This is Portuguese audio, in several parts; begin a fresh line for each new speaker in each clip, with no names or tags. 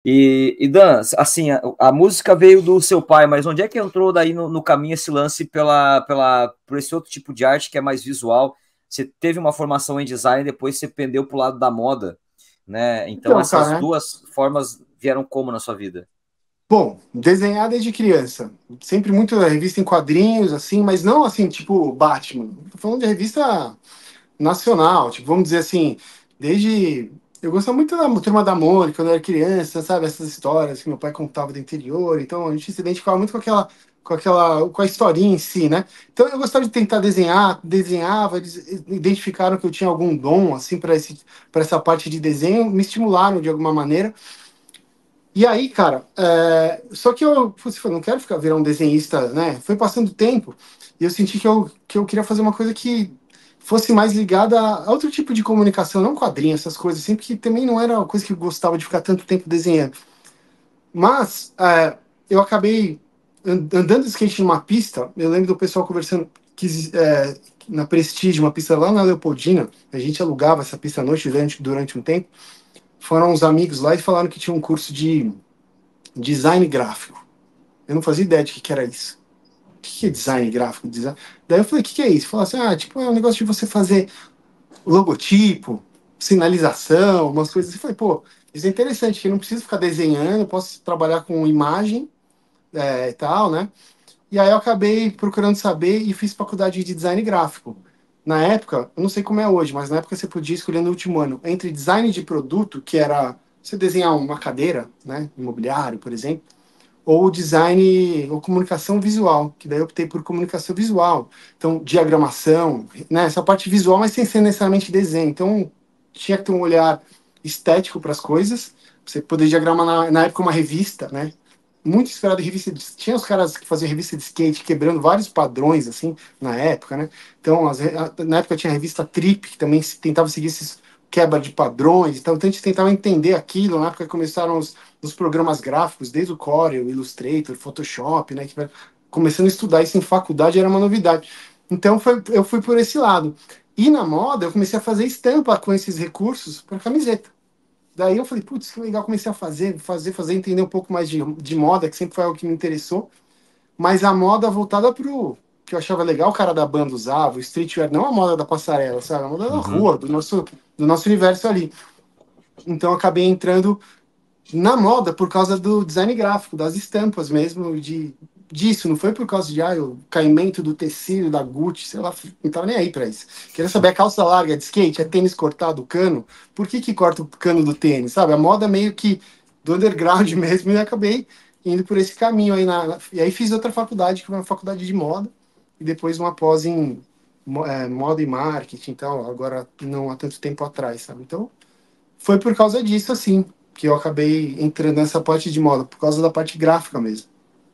E Dan, assim, a música veio do seu pai, mas onde é que entrou daí no caminho esse lance por esse outro tipo de arte que é mais visual? Você teve uma formação em design, depois você pendeu para o lado da moda, né? Então
Então,
essas
cara,
duas formas vieram como na sua vida?
bom, desenhar desde criança. Sempre muito revista em quadrinhos, assim, mas não assim, tipo Batman. Tô falando de revista nacional, tipo, vamos dizer assim, desde. Eu gostava muito da Turma da Mônica quando eu era criança, sabe? Essas histórias que meu pai contava do interior, então a gente se identificava muito com a historinha em si, né? Então eu gostava de tentar desenhar, desenhava, eles identificaram que eu tinha algum dom, assim, para essa parte de desenho, me estimularam de alguma maneira. E aí, cara, só que eu falei, não quero ficar virar um desenhista, né? Foi passando o tempo e eu senti que eu queria fazer uma coisa que fosse mais ligada a outro tipo de comunicação, não quadrinho, essas coisas assim, porque também não era uma coisa que eu gostava de ficar tanto tempo desenhando. Mas eu acabei andando de skate numa pista, eu lembro do pessoal conversando na Prestige, uma pista lá na Leopoldina, a gente alugava essa pista à noite durante um tempo. Foram uns amigos lá e falaram que tinha um curso de design gráfico. Eu não fazia ideia de que era isso. O que é design gráfico? Design? Daí eu falei, o que é isso? Falou assim, tipo, é um negócio de você fazer logotipo, sinalização, umas coisas assim. Eu falei, pô, isso é interessante, que eu não preciso ficar desenhando, eu posso trabalhar com imagem e tal, né? E aí eu acabei procurando saber e fiz faculdade de design gráfico. Na época, eu não sei como é hoje, mas na época você podia escolher no último ano entre design de produto, que era você desenhar uma cadeira, né, imobiliário, por exemplo, ou design ou comunicação visual, que daí eu optei por comunicação visual. Então, diagramação, né, essa parte visual, mas sem ser necessariamente desenho. Então, tinha que ter um olhar estético para as coisas. Você poder diagramar na época uma revista, né? Muito inspirado em revista de... Tinha os caras que faziam revista de skate, quebrando vários padrões, assim, na época, né? Então, na época tinha a revista Trip, que também tentava seguir esses quebra de padrões. Então, a gente tentava entender aquilo. Na época começaram os programas gráficos, desde o Corel, Illustrator, Photoshop, né? Começando a estudar isso em faculdade era uma novidade. Então, eu fui por esse lado. E na moda, eu comecei a fazer estampa com esses recursos para camiseta. Daí eu falei, putz, que legal, comecei a fazer, entender um pouco mais de moda, que sempre foi algo que me interessou, mas a moda voltada pro que eu achava legal, o cara da banda usava, o streetwear, não a moda da passarela, sabe? A moda da
Uhum.
rua, do nosso universo ali. Então eu acabei entrando na moda por causa do design gráfico, das estampas mesmo, disso, não foi por causa de o caimento do tecido da Gucci, sei lá, não tava nem aí pra isso. Queria saber a calça larga de skate, é tênis cortado o cano, por que corta o cano do tênis, sabe? A moda meio que do underground mesmo, e eu acabei indo por esse caminho aí e aí fiz outra faculdade, que foi uma faculdade de moda, e depois uma pós em moda e marketing, então, agora não há tanto tempo atrás, sabe? Então, foi por causa disso, assim, que eu acabei entrando nessa parte de moda, por causa da parte gráfica mesmo.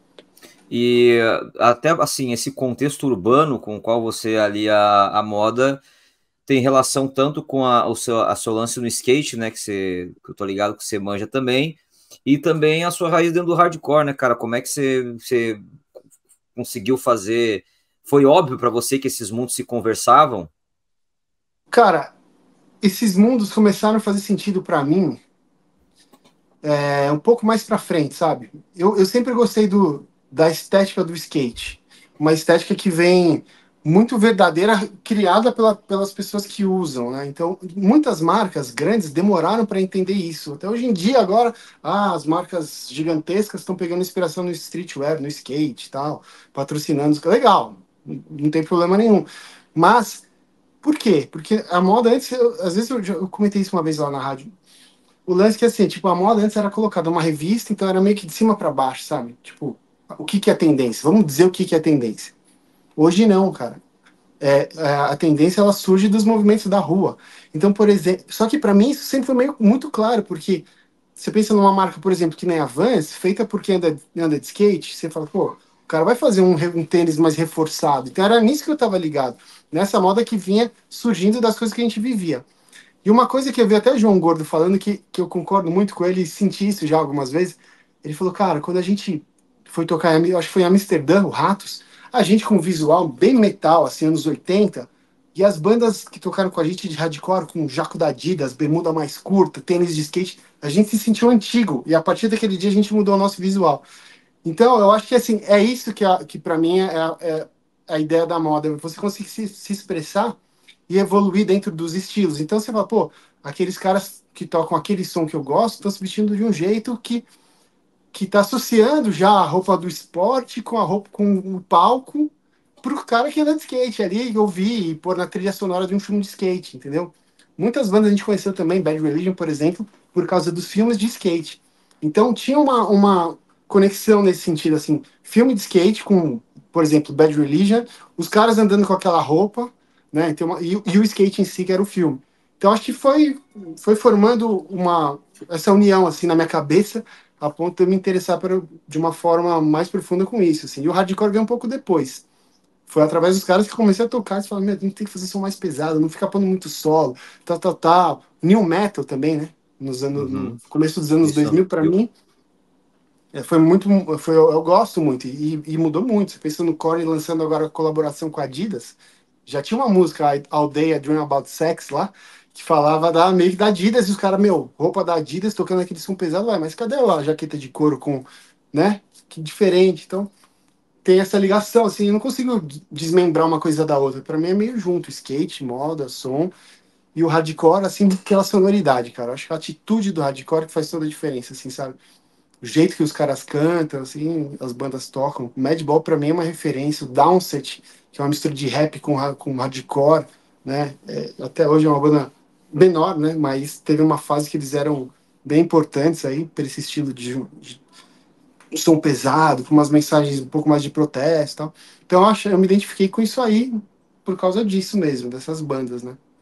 E até assim, esse contexto urbano com o qual você alia a moda tem relação tanto com a seu lance no skate, né? Que eu tô ligado que você manja também, e também a sua raiz dentro do hardcore, né, cara? Como é que você conseguiu fazer? Foi óbvio para você que esses mundos se conversavam?
Cara, esses mundos começaram a fazer sentido para mim um pouco mais para frente, sabe? Eu sempre gostei da estética do skate, uma estética que vem muito verdadeira, criada pelas pessoas que usam, né? Então, muitas marcas grandes demoraram para entender isso. Até hoje em dia, agora, as marcas gigantescas estão pegando inspiração no streetwear, no skate e tal, patrocinando. Legal, não tem problema nenhum. Mas, por quê? Porque a moda antes, às vezes eu comentei isso uma vez lá na rádio. O lance que assim, tipo, a moda antes era colocada numa revista, então era meio que de cima para baixo, sabe? Tipo, o que que é tendência? Vamos dizer o que que é tendência. Hoje não, cara. A tendência ela surge dos movimentos da rua. Então, por exemplo, só que para mim isso sempre foi muito claro, porque você pensa numa marca, por exemplo, que nem a Vans, feita por quem anda de skate, você fala, pô, o cara vai fazer um tênis mais reforçado. Então era nisso que eu tava ligado, nessa moda que vinha surgindo das coisas que a gente vivia. E uma coisa que eu vi até o João Gordo falando, que eu concordo muito com ele, e senti isso já algumas vezes, ele falou, cara, quando a gente foi tocar, eu acho que foi em Amsterdã, o Ratos, a gente com um visual bem metal, assim, anos 80, E as bandas que tocaram com a gente de hardcore, com jaco da Adidas, bermuda mais curta, tênis de skate, a gente se sentiu antigo. E a partir daquele dia a gente mudou o nosso visual. Então, eu acho que assim, é isso que para mim é a ideia da moda. Você conseguir se expressar e evoluir dentro dos estilos. Então você fala, pô, aqueles caras que tocam aquele som que eu gosto estão se vestindo de um jeito que está associando já a roupa do esporte com a roupa com o palco pro cara que anda de skate ali, ouvir e pôr na trilha sonora de um filme de skate, entendeu? Muitas bandas a gente conheceu também, Bad Religion, por exemplo, por causa dos filmes de skate. Então tinha uma conexão nesse sentido, assim, filme de skate com, por exemplo, Bad Religion, os caras andando com aquela roupa, né? Então, e o skate em si, que era o filme. Então acho que foi formando essa união assim na minha cabeça a ponto de eu me interessar de uma forma mais profunda com isso, assim. E o hardcore veio um pouco depois. Foi através dos caras que eu comecei a tocar e falei, meu, a gente tem que fazer som mais pesado, não ficar pondo muito solo, tal, tal, tal. New metal também, né? No
Uhum.
começo dos anos
Isso.
2000 para mim, foi muito, eu gosto muito, e mudou muito. Você pensa no Korn lançando agora a colaboração com a Adidas, já tinha uma música, Aldeia Dream About Sex, lá, que falava meio que da Adidas, e os caras, meu, roupa da Adidas, tocando aquele som pesado, ué, mas cadê a jaqueta de couro com, né? Que diferente. Então, tem essa ligação, assim, eu não consigo desmembrar uma coisa da outra. Para mim é meio junto, skate, moda, som, e o hardcore, assim, pela sonoridade, cara. Eu acho que a atitude do hardcore que faz toda a diferença, assim, sabe? O jeito que os caras cantam, assim, as bandas tocam. O Madball pra mim é uma referência. O Downset, que é uma mistura de rap com hardcore, né? Até hoje é uma banda menor, né? Mas teve uma fase que eles eram bem importantes aí para esse estilo de som pesado, com umas mensagens um pouco mais de protesto e tal. Então eu me identifiquei com isso aí por causa disso mesmo, dessas bandas, né?